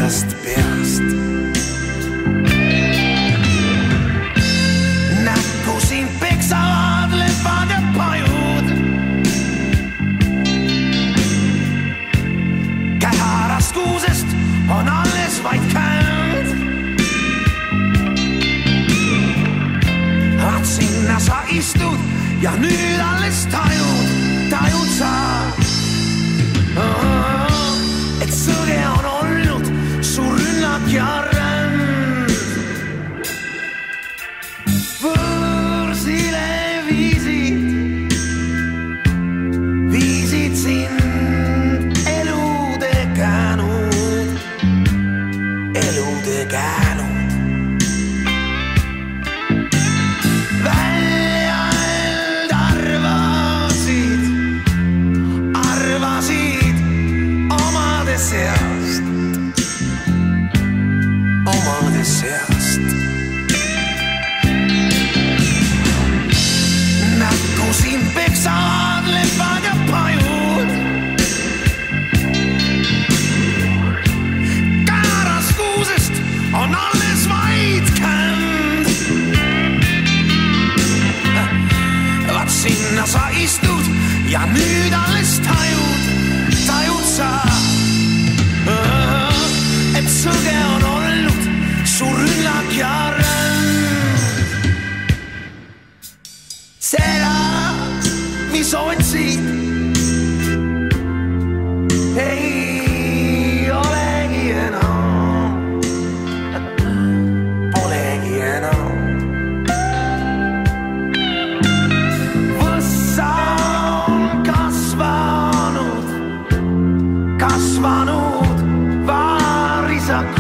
sellest peast. Näkku sind peksavad lepad ja pajud. Käharast kuusest on alles vaid känd. Vaat sinna sa istud ja nüüd alles tajud sa, et sõge on olnud su rünnak ja ränd. Võõrsile viisid sind elude känud. Väljalt arvasid omade seast. Näkku sind peksavad lepad ja pajud. Käerast kuusest on alles vaid känd. Vaat sinna sa istud ja nüüd alles tajud sa, et sõge on olnud su rünnak ja ränd. Seda, mis otsid, ei olegi enam, polegi enam. Võssa on kasvanud vaarisak